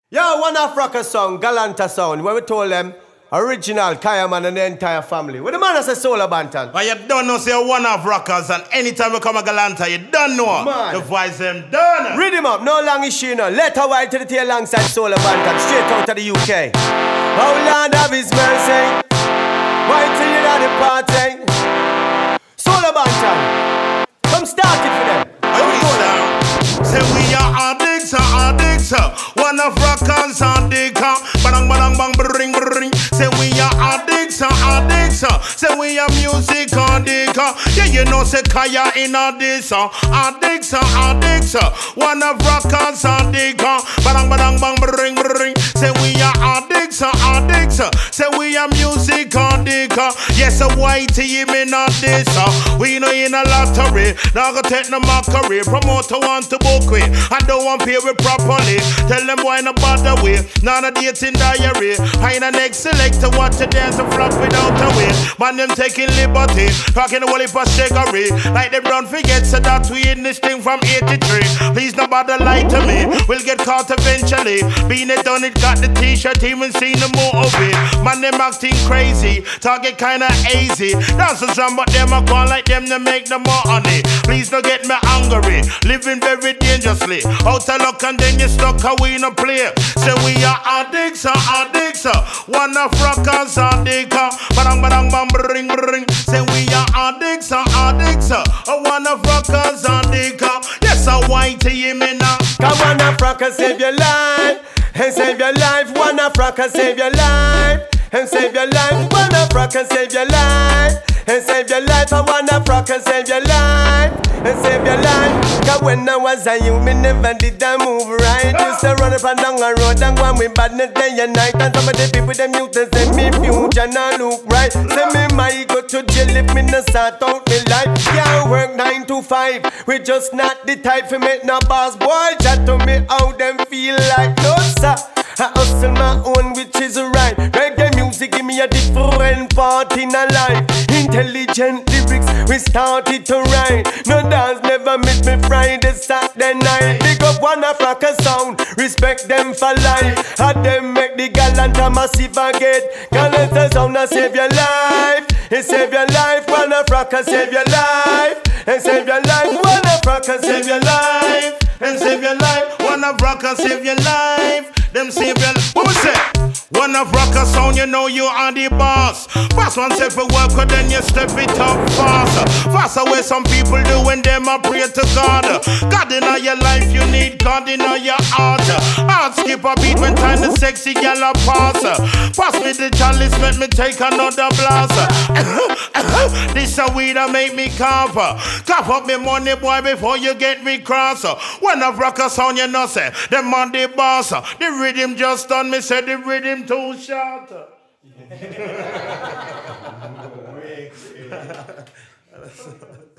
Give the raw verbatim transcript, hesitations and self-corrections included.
Yo, one of rocker song, Galanta sound, where we told them original Kayaman and the entire family. What the man has a solo banton? Well, you don't know, say one of rockers, and anytime we come a Galanta, you don't know. Man. The voice them done. Read him up, no long issue, no. Let her white to the tail alongside solo banton, straight out of the U K. Oh Lord have his mercy, why till you at the party? Solo banton, come start it for them. Are we down? Say we are addicts, addicts. One of rockers, addicts. Bang, bang, bang, bring, bring. Say we are addicts, addicts. Say we are music addicts. Yeah, you know, say Kaya in addicts, addicts, addicts. One of rockers, addicts. Bang, bang, bang, bring, bring. Say we are addicts, addicts. Say we are music addicts. Yes, a Y T in addicts. We know in a lottery. Now go take no mockery. Promoter want to book with. I don't want pay with properly. Tell them why not bother with. None of dating diary. I ain't an next selecta watch the dance and flop without a win. Man them taking liberty. Talking the whole heap of shakery. Like them don't forget so that we in this thing from eighty-three. Please no bother lie to me. We'll get caught eventually. Being it done it got the t-shirt even seen the movie. Man them acting crazy. Target kinda hazy. Dancers run but them a gone like them to make the money. Please don't get me angry. Living very dangerously. Out of luck and then you stuck how we no play. Say we are addicts, addicts. One of rockers addicts. Badang badang bang bring bring. Say we are addicts, addicts. One of rockers addicts. Yes, a Y T me now. Come on, a rocker save your life and save your life. One of rocker save your life and save your life. One of rocker save your life and save your life. I wanna rock and save your life and save your life. Cause when I was a youth, me never did that move right. Used to run up and down the road and go on with badness day and night. And some of the people them youth they say me future not look right. Say me might go to jail if me no start out me life. Can't work nine to five. We just not the type for make no boss boy chat to me how them feel like. No sir, I hustle my own which is right. Reggae music give me a different part in a life. Intelligent lyrics we started to write. No dance never miss me Friday, Saturday night. Big up one of rocker sound, respect them for life. Had them make the Galanta massive again. Galanta sound a save your life, it save your life. One of rocker save your life and save your life. One of rocker save your life and save your life. One of rockers save your life. Them save your life. What was that? One of rocker sound, you know you are the boss. Boss one step for work, but then you step it up faster. Faster way some people do when them a pray to God. God in all your life, you need God in all your heart. Heart skip a beat when time the sexy gal a pass. Pass me the chalice, let me take another blast. This a weed that make me cough. Cough up me money boy before you get me cross. One of rocker sound, you know say, them on the boss. The rhythm just done, me say the rhythm too short. Yeah.